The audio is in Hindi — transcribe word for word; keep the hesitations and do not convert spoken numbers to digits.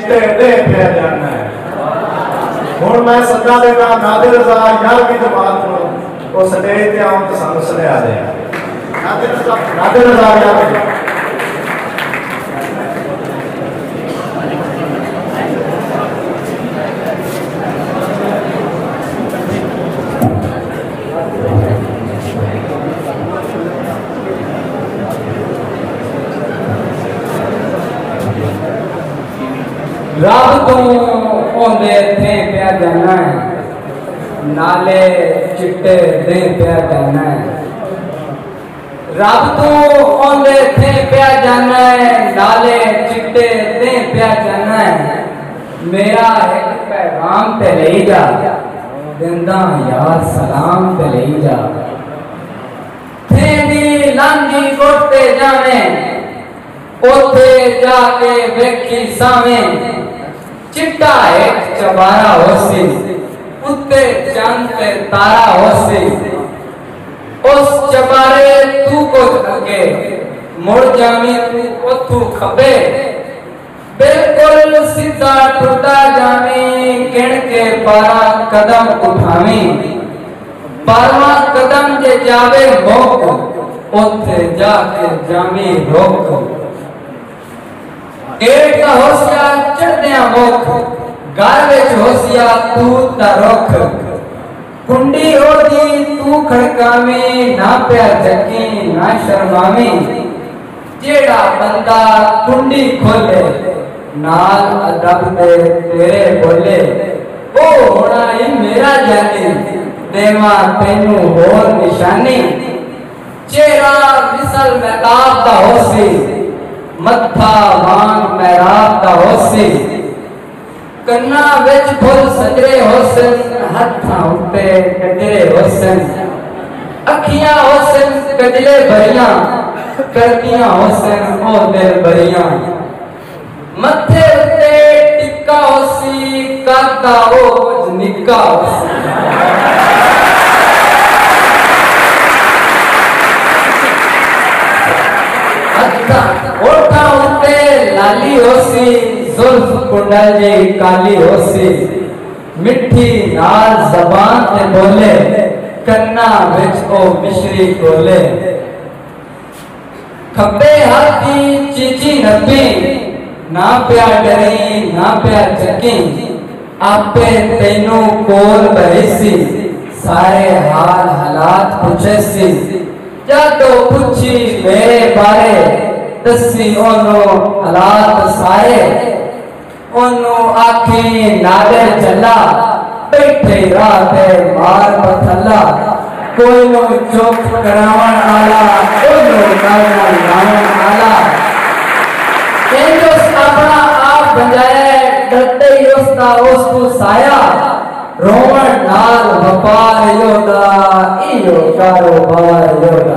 चिट्टे दे पे जाना है। हुण मैं सदा देना नादिर रज़ा ग्यारहवीं जमात को वो स्टेज ते आउण ते सानू सुनिया दे नादिर रज़ा नादिर रज़ा ग्यारहवीं रब तो ओंदे थे प्या जाना है, नाले चिट्टे दे प्या जाना है। रब तो ओंदे थे प्या जाना है, नाले चिट्टे दे प्या जाना है। मेरा एक पैगाम ते ले जा, दिंदा यार सलाम ते ले जा। थे दी लांदी कोटे जाने, ओथे जाके वेखी सावें चिट्टा एक चबारा होसी, उत्ते चांद पे तारा होसी। उस चबारे तू को अगे मुड़ जामी तू ओथू खबे, बिल्कुल सीधा टूटा जामी गिण के बारह कदम उठावी। बारहवां कदम जे जावे मोक, ओथे जाके जामी रोक। गेट का होसिया चढ़दिया मुख, घर विच होसिया तू दा रुख। कुंडी ओदी तू खड़कावी, ना प्या जगी ना शर्मावी। जेड़ा बंदा कुंडी खोले, नाल अदब दे तेरे बोले। ओ होना ही मेरा जानी, देवा तेनू होर निशानी। चेहरा मिसल महताब दा होसी, मत्था वांग महराब दा होसी। कन्ना विच फुल सजरे होसन, हत्थां उत्ते गजरे होसन। अखियां होसन गजले भरियां, करदियां होसन ओ दिल भरियां। मत्थे उत्ते टिक्का होसी, करदा ओ कुछ निक्का होसी। ओठा उत्ते लाली होसी, जुल्फ कुंडल जी काली होसी। मिठी नाल जबान ते बोले, कन्ना विच ओ मिश्री खोले। खब्बे हाथ दी चीची नब्बी, ना प्या डरी ना प्या चकी। आपे तेनू कोल बहिसी, सारे हाल हालात पुछेसी। जादो पुछी मेरे बारे, दसी ओनो हालात सारे। ओनो आखी नादर चला, बैठे रात मार पथला। कोई नो चौक करावन आला, ओनो नाना लावन आला। केंजोस अपना आप बंजाए, डरते ही उसका उसको साया। रोवन नाल व्यापार योदा, इयो कारोबार योदा।